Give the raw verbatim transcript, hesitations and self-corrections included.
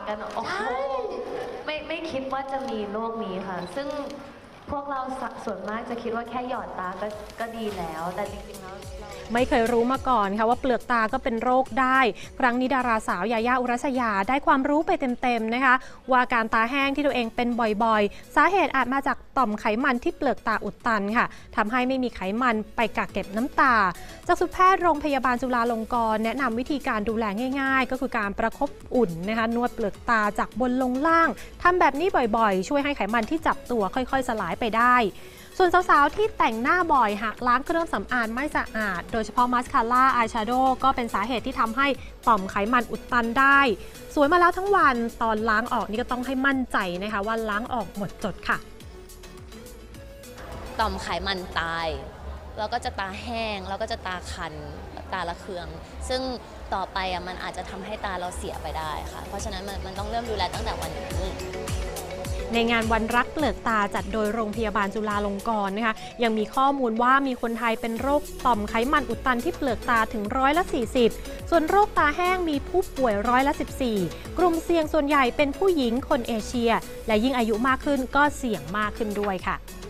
กันโอ้โหไม่ไม่คิดว่าจะมีโรคนี้ค่ะซึ่งพวกเราส่วนมากจะคิดว่าแค่หยอดตาก็ก็ดีแล้วแต่จริงๆแล้วไม่เคยรู้มาก่อนค่ะว่าเปลือกตาก็เป็นโรคได้ครั้งนี้ดาราสาวยายาอุรัสยาได้ความรู้ไปเต็มๆนะคะว่าการตาแห้งที่ตัวเองเป็นบ่อยๆสาเหตุอาจมาจากต่อมไขมันที่เปลือกตาอุดตันค่ะทำให้ไม่มีไขมันไปกักเก็บน้ำตาจากสุแพทย์โรงพยาบาลจุฬาลงกรณ์แนะนำวิธีการดูแลง่ายๆก็คือการประคบอุ่นนะคะนวดเปลือกตาจากบนลงล่างทำแบบนี้บ่อยๆช่วยให้ไขมันที่จับตัวค่อยๆสลายไปได้ส่วนสาวๆที่แต่งหน้าบ่อยหากล้างเครื่องสำอางไม่สะอาดโดยเฉพาะมัสคาร่าอายแชโดว์ก็เป็นสาเหตุที่ทำให้ต่อมไขมันอุดตันได้สวยมาแล้วทั้งวันตอนล้างออกนี่ก็ต้องให้มั่นใจนะคะว่าล้างออกหมดจดค่ะต่อมไขมันตายเราก็จะตาแห้งเราก็จะตาคันตาระเคืองซึ่งต่อไปอ่ะมันอาจจะทำให้ตาเราเสียไปได้ค่ะเพราะฉะนั้นมันมันต้องเริ่มดูแลตั้งแต่วันนี้ในงานวันรักเปลือกตาจัดโดยโรงพยาบาลจุฬาลงกรณ์นะคะยังมีข้อมูลว่ามีคนไทยเป็นโรคต่อมไขมันอุดตันที่เปลือกตาถึงร้อยละสี่สิบส่วนโรคตาแห้งมีผู้ป่วยร้อยละสิบสี่กลุ่มเสี่ยงส่วนใหญ่เป็นผู้หญิงคนเอเชียและยิ่งอายุมากขึ้นก็เสี่ยงมากขึ้นด้วยค่ะ